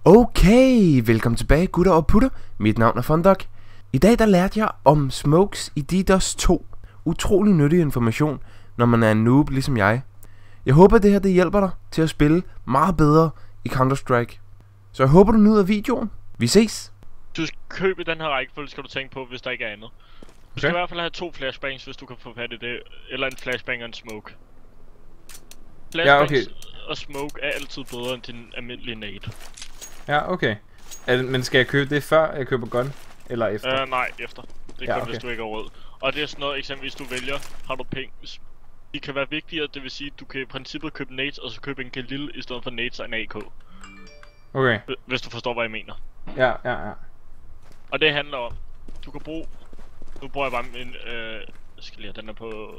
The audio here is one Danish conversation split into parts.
Okay, velkommen tilbage gutter og putter. Mit navn er Fondok. I dag der lærte jeg om smokes i DDoS 2. Utrolig nyttig information, når man er en noob ligesom jeg. Jeg håber det her det hjælper dig til at spille meget bedre i Counter-Strike. Så jeg håber du nyder videoen. Vi ses. Du skal købe den her rækkefølge, skal du tænke på, hvis der ikke er andet. Du skal i hvert fald have 2 flashbangs, hvis du kan få fat i det. Eller en flashbang og en smoke. Flashbangs og smoke er altid bedre end din almindelige nade. Ja, okay. Men skal jeg købe det før jeg køber gun? Eller efter? Nej, efter. Det er kun hvis du ikke har råd. Og det er sådan noget, eksempelvis du vælger, har du penge. De kan være vigtigere, det vil sige, at du kan i princippet købe nades, og så købe en Galil i stedet for nades og en AK. Okay. Hvis du forstår, hvad jeg mener. Ja. Og det handler om, du kan bruge... Nu bruger jeg bare min... jeg skal lige have den der på...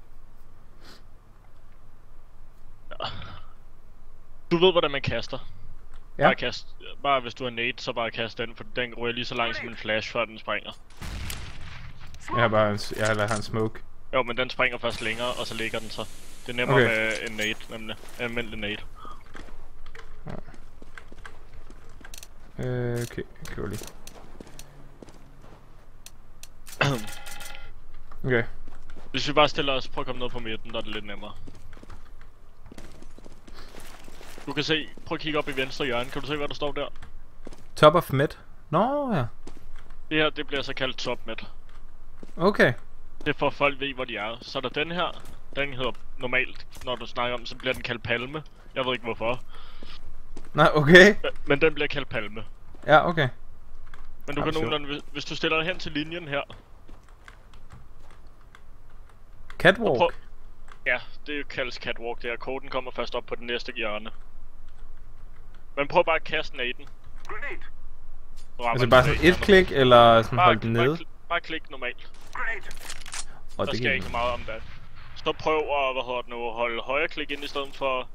Ja. Du ved, hvordan man kaster. Ja. Bare hvis du har nade, så bare kast den, for den ryger lige så langt som en flash, før den springer. Jeg har en smoke. Jo, men den springer først længere, og så ligger den så. Det er nemmere med en nade, nemlig. En almindelig nade. Okay, jeg køber lige. Okay. Hvis vi bare stiller os, prøv at komme ned på midten, der er det lidt nemmere. Du kan se, prøv at kigge op i venstre hjørne, kan du se hvad der står der? Top of mid? Nå ja. Det her, det bliver så kaldt top mid. Okay. Det er for folk ved hvor de er. Så er der den her, den hedder normalt, når du snakker om, så bliver den kaldt palme. Jeg ved ikke hvorfor. Nej, okay. Men den bliver kaldt palme. Ja, okay. Men du kan nogenlunde, hvis du stiller dig hen til linjen her. Catwalk? Ja, det kaldes catwalk der. Koden kommer først op på den næste hjørne. Men prøv bare at kaste naden. Altså bare sådan et klik, eller sådan holde den nede? Bare klik normalt. Og der det skal ikke meget om det. Så prøv at, holde højre klik ind i stedet for...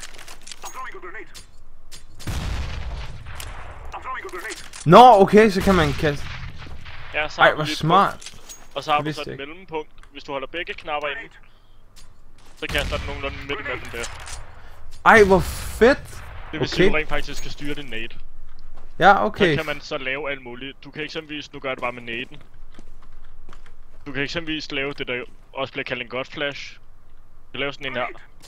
Nå, okay, så kan man kaste... Ja, så ej, hvor smart. Og så har du så et mellempunkt. Hvis du holder begge knapper inde, så kaster den nogenlunde midt imellem der. Ej, hvor fedt! Det vil sige, at du rent faktisk skal styre din nade. Ja, okay. Så kan man så lave alt muligt. Du kan eksempelvis, nu gør det bare med naden. Du kan eksempelvis lave det, der også bliver kaldt en god flash. Du kan lave sådan en her.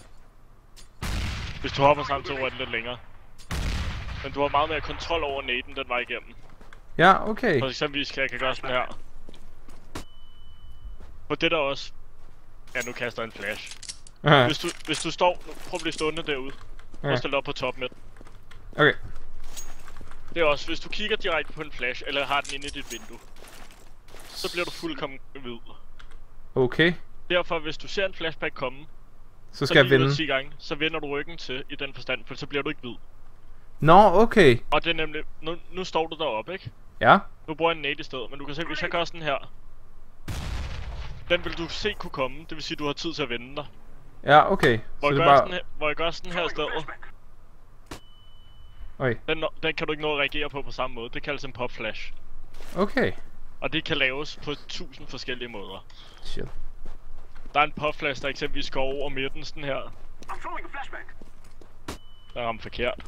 Hvis du hopper samtidig, er det lidt længere. Men du har meget mere kontrol over naden, den var igennem. Ja, okay. For eksempelvis kan jeg gøre sådan her. For det der også... Ja, nu kaster jeg en flash. Hvis du står... Prøv at blive stående derude. Og stille op på top midt. Okay. Det er også, hvis du kigger direkte på en flash, eller har den inde i dit vindue, så bliver du fuldkommen hvid. Okay. Derfor, hvis du ser en flashback komme, så skal jeg vende 10 gange, så vender du ryggen til i den forstand, for så bliver du ikke hvid. Nå, okay. Og det er nemlig... Nu står du deroppe, ikke? Ja. Nu bruger jeg en nade i stedet, men du kan se, hvis jeg gør sådan her, den vil du se kunne komme, det vil sige, du har tid til at vende dig. Ja, okay. Hvor jeg gør sådan her i stedet. Okay. Den kan du ikke nå at reagere på samme måde. Det kaldes en pop flash. Okay. Og det kan laves på 1000 forskellige måder. Shit. Der er en pop flash, der eksempelvis går over midten sådan her. Der er ramt forkert.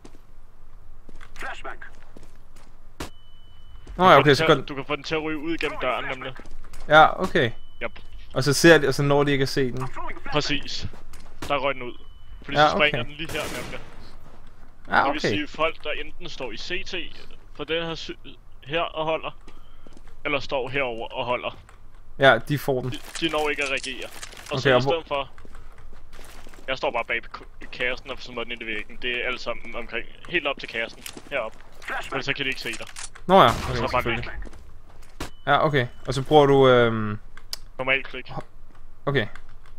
Nå ja, okay, så du kan få den til at ryge ud igennem døren nemlig. Ja, okay. Yep. Og så ser de, og så når de ikke at se den. Præcis. Der røg den ud. Fordi ja, så springer den lige her nemlig. Ja, okay. Det vil sige folk der enten står i CT på den her og holder, eller står herover og holder. Ja, de får den. De når ikke at reagere. Og så i stedet for... Jeg står bare bag kassen og smadrer den ind i væggen. Det er alt sammen omkring, helt op til kassen, heroppe. Men så kan de ikke se dig. Nå ja, okay, så bare væk. Ja, okay. Og så bruger du normal klik. Okay.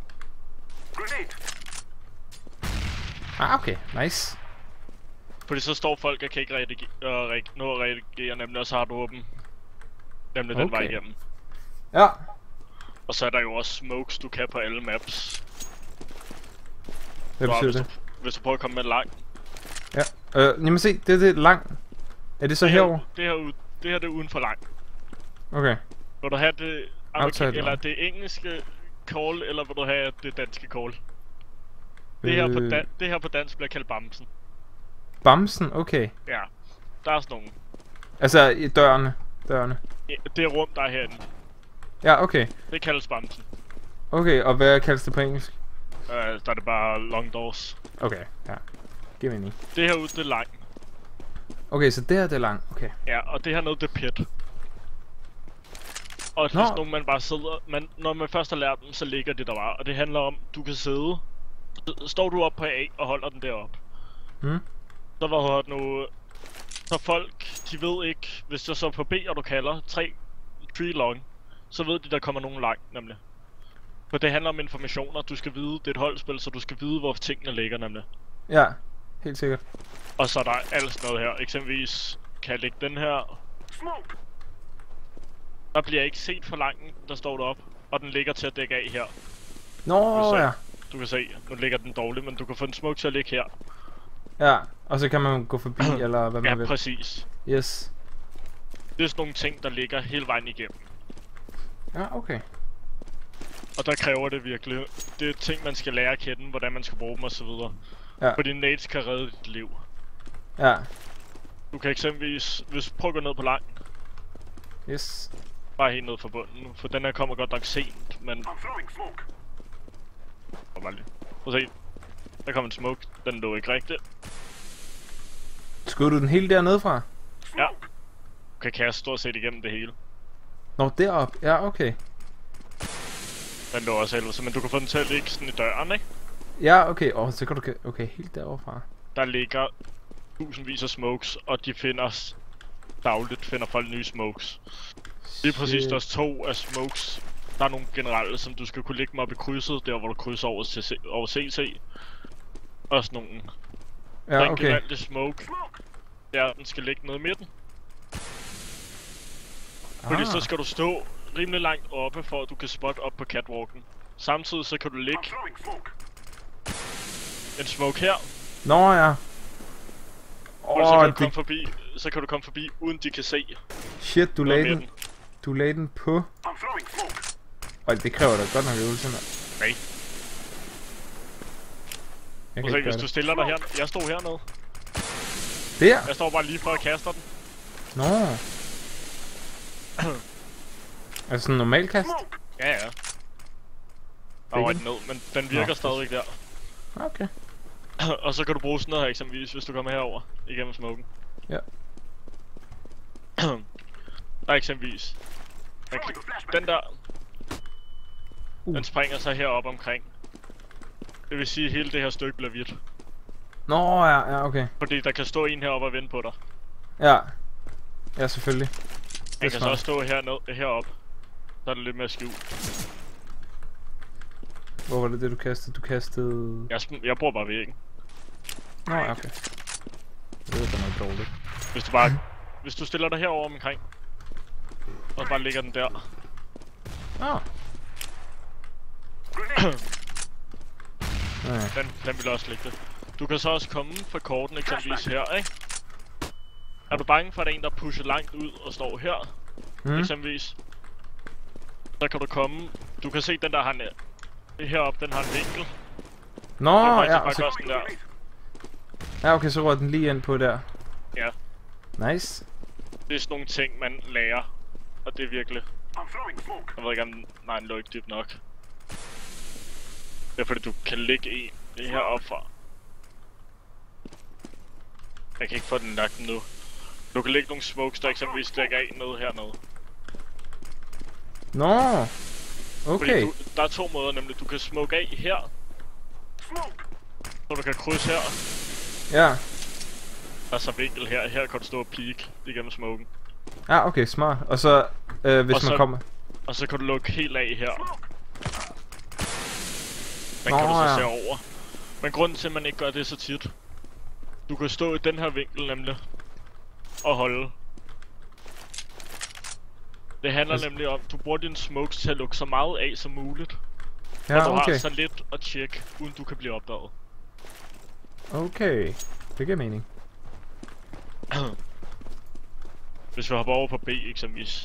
Ah, okay. Nice. Fordi så står folk og kan ikke nå at reagere nemlig, og så har du dem nemlig den vej igennem. Ja. Og så er der jo også smokes, du kan på alle maps. Hvad betyder det? Hvis du prøver at komme med lang. Ja. Jamen se, det er lang. Er det så herovre? Det her det er uden for lang. Okay. Vil du have det eller det engelske call, eller vil du have det danske call? Det her på dansk bliver kaldt bamsen. Bamsen, okay. Ja, der er sådan nogle. Altså i dørene. Ja, det er rum, der er herinde. Ja, okay. Det kaldes bamsen. Okay, og hvad kaldes det på engelsk? Der er det bare long doors. Okay, ja. Giv mening. Det her ude, det er lang. Okay, så det her det er langt, okay. Ja, og det her nede, det er pit. Og det er sådan nogle, man bare sidder... når man først har lært dem, så ligger det der bare. Og det handler om, du kan sidde... Står du op på A og holder den derop. Så var det nu... Så folk, de ved ikke... Hvis jeg så på B, og du kalder 3 long, så ved de, der kommer nogen langt, nemlig. For det handler om informationer. Du skal vide, det er et holdspil, så du skal vide, hvor tingene ligger, nemlig. Ja, helt sikkert. Og så er der alt sådan noget her. Eksempelvis kan jeg lægge den her. Der bliver ikke set for langt, der står der op. Og den ligger til at dække af her. Nå, ja. Du kan se, nu ligger den dårligt, men du kan få en smoke til at ligge her. Ja, og så kan man gå forbi, eller hvad man vil. Ja, præcis. Yes. Det er sådan nogle ting, der ligger hele vejen igennem. Ja, okay. Og der kræver det virkelig. Det er ting, man skal lære at kende, hvordan man skal bruge dem osv. Ja. Fordi nades kan redde dit liv. Ja. Du kan eksempelvis, prøv at gå ned på lang. Yes. Bare helt ned fra bunden, for den her kommer godt nok sent, men... Prøv at se. Der kommer en smoke, den lå ikke rigtigt. Skød du den hele dernede fra? Ja. Du kan kaste stort set igennem det hele. Nå, derop. Ja, okay. Den lå også helvede, men du kan få den til at ligge sådan i døren, ikke? Ja, okay. Så kan du... Okay, helt derovre fra. Der ligger tusindvis af smokes, og de finder... Dagligt finder folk nye smokes. Lige præcis, der er 2 af smokes. Der er nogle generelle, som du skal kunne lægge dem op i krydset, der hvor du krydser over CC. Og sådan nogle. Ja, okay. Den generelle smoke. Ja, den skal ligge nede i midten. Fordi så skal du stå rimelig langt oppe, for at du kan spotte op på catwalken. Samtidig så kan du lægge en smoke her. Nå ja. Og så kan du komme forbi, uden de kan se. Shit, du lagde den på. Og det kræver da godt nok øvelse, mand. Nej. Hvis du stiller dig her, jeg står hernede. Der? Jeg står bare lige før jeg kaster den. Nå. Altså sådan en normal kast? Ja. Der var et ned, men den virker stadigvæk der. Okay. Og så kan du bruge sådan noget her eksempelvis, hvis du kommer herover igennem smoken. Ja. Der er eksempelvis. Den der. Den springer så herop omkring. Det vil sige, at hele det her stykke bliver hvidt. Nå, ja, okay. Fordi der kan stå en heroppe og vente på dig. Ja. Ja, selvfølgelig. Den kan så også stå heroppe. Så er det lidt mere skjult. Hvor var det du kastede? Du kastede... Jeg bruger bare væggen. Nå, okay. Det er da noget dårligt. Hvis du stiller dig herover omkring. Og bare ligger den der. Den vil også ligge det. Du kan så også komme fra korten eksempelvis her, ikke? Er du bange for, at der er en, der pusher langt ud og står her? Eksempelvis. Så kan du komme... Du kan se den der har en... Heroppe, den har en vinkel. Nå, ja, så... der. Ja, okay, så rører den lige ind på der. Ja. Nice. Det er sådan nogle ting, man lærer. Og det er virkelig... Jeg ved ikke, om den lå ikke dybt nok. Det er fordi, du kan lægge en heroppe fra. Jeg kan ikke få den lagt nu. Du kan lægge nogle smokes, der eksempelvis dækker af nede hernede. Nå. Okay. Fordi der er 2 måder, nemlig du kan smoke af her. Så du kan krydse her. Ja. Der er så vinkel her. Her kan du stå og peek igennem smoken. Ja, okay, smart. Og så, hvis man kommer... Og så kan du lukke helt af her. Den kan du så se over. Men grunden til, at man ikke gør det så tit. Du kan stå i den her vinkel nemlig. Og holde. Det handler nemlig om, at du bruger dine smokes til at lukke så meget af som muligt. Ja, og du okay. har så lidt at tjekke, uden du kan blive opdaget. Okay, det giver mening. Hvis vi hopper over på B eksempelvis.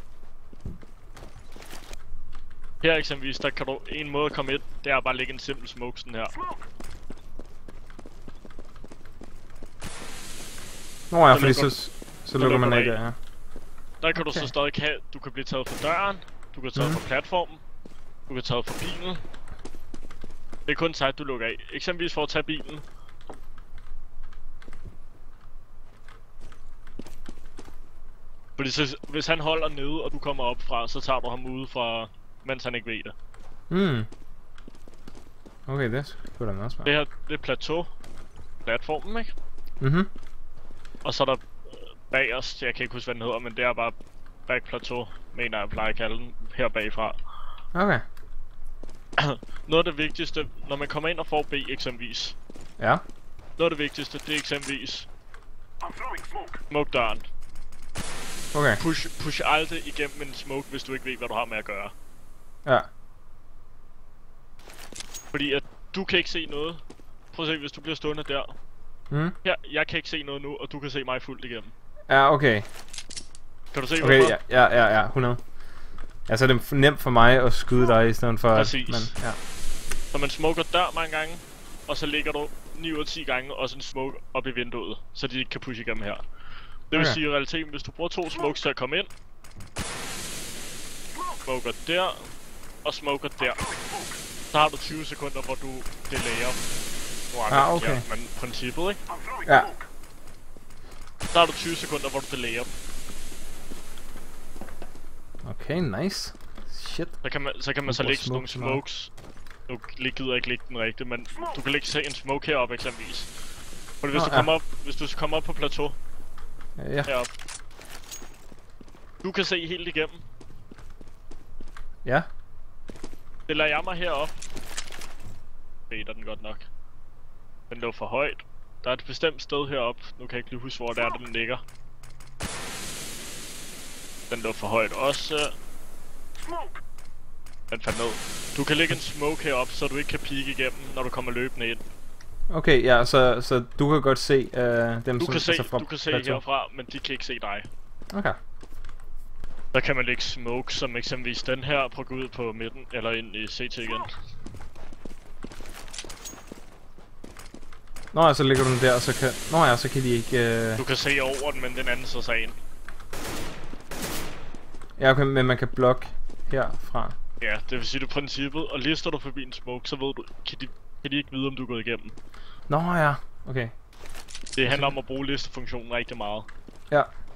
Her eksempelvis, der kan du en måde at komme ind, det er bare at lægge en simpel smoke sådan her. Nå ja, fordi så lukker man ikke af. Ja. Der kan du så stadig du kan blive taget fra døren, du kan taget fra platformen, du kan taget fra bilen. Det er kun site, du lukker af. Eksempelvis for at tage bilen. Fordi så, hvis han holder nede, og du kommer op fra, så tager du ham ude fra, mens han ikke ved det. Okay, det skulle da meget smart. Det her, det er plateau. Platformen, ikke? Og så er der bag os, jeg kan ikke huske, hvad den hedder, men det er bare back plateau, mener jeg plejer at kalde den, her bagfra. Okay. Noget af det vigtigste, når man kommer ind og får B eksempelvis. Ja. Noget af det vigtigste, det er eksempelvis smoke døren. Okay. Push aldrig igennem en smoke, hvis du ikke ved, hvad du har med at gøre. Ja. Fordi at du kan ikke se noget. Prøv at se, hvis du bliver stående der. Jeg kan ikke se noget nu, og du kan se mig fuldt igennem. Ja, okay. Kan du se, okay, ja, 100. Altså, det er nemt for mig at skyde dig i stedet for... Præcis. Men, ja. Så man smoker dør mange gange, og så ligger du 9 ud af 10 gange også en smoke op i vinduet, så de ikke kan pushe igennem her. Det vil sige i realiteten, hvis du bruger 2 smokes til at komme ind, smoker der, og smoker der, så har du 20 sekunder, hvor du delayer. Okay. Men princippet, ikke? Ja. Så har du 20 sekunder, hvor du delayer. Okay, nice. Shit. Så kan man så lægge sådan nogle smokes. Nu gider jeg ikke lægge den rigtigt, men du kan lægge en smoke heroppe eksempelvis. Fordi hvis du kommer op på plateau, herop. Du kan se helt igennem. Ja. Det lader jeg mig herop. Fader den godt nok. Den lå for højt. Der er et bestemt sted heroppe. Nu kan jeg ikke lige huske, hvor det er, den ligger. Den lå for højt også. Den faldt ned. Du kan lægge en smoke heroppe, så du ikke kan peeke igennem, når du kommer løbende ind. Okay, ja, så du kan godt se dem, du kan se, fra du kan se herfra, men de kan ikke se dig. Okay. Der kan man lægge smoke, som eksempelvis den her, prøv at gå ud på midten, eller ind i CT igen. Nå ja, så ligger du den der, og så kan... Nå ja, så kan de ikke... Du kan se over den, men den anden så sagen. Ja, okay, men man kan blokke herfra. Ja, det vil sige, det er princippet, og lister du forbi en smoke, så ved du, kan de ikke vide, om du er gået igennem. Nå ja, okay. Det handler om at bruge listefunktionen rigtig meget. Ja.